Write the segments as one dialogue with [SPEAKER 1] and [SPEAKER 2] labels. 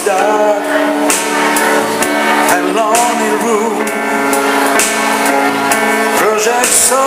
[SPEAKER 1] dark and lonely room, projects so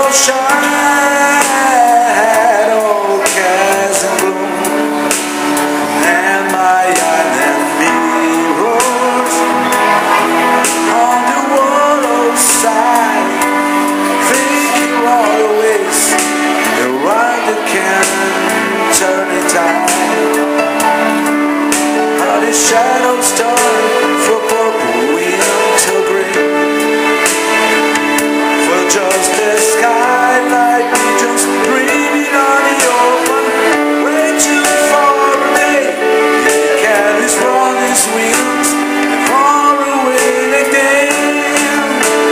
[SPEAKER 1] shadow cares and gloom, and my island mirrors on the wall outside, thinking always the one that can turn the tide. How the shadows turn from purple into green, for just the skylight pigeons dreaming on the open, waiting for the day he carries on his wings and far away again.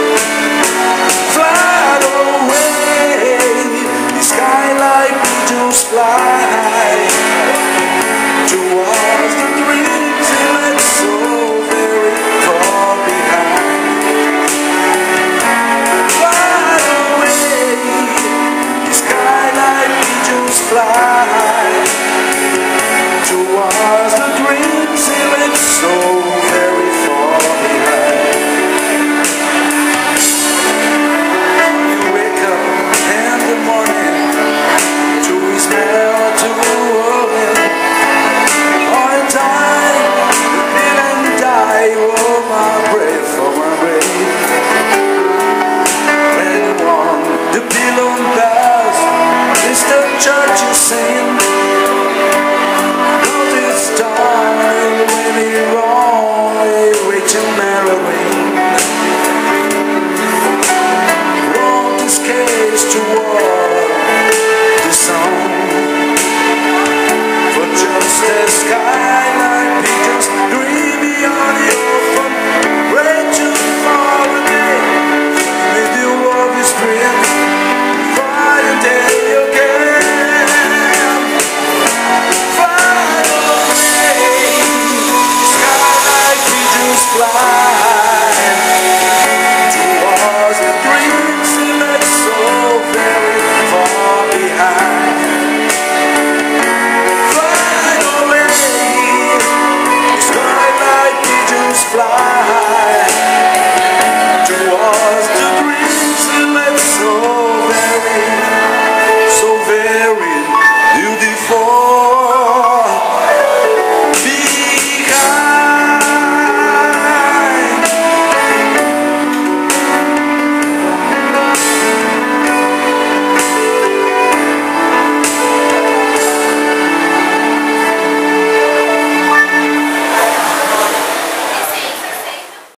[SPEAKER 1] Fly away, the skylight pigeons fly towards the dreams he left so very far behind. Fly away, the skylight pigeons fly towards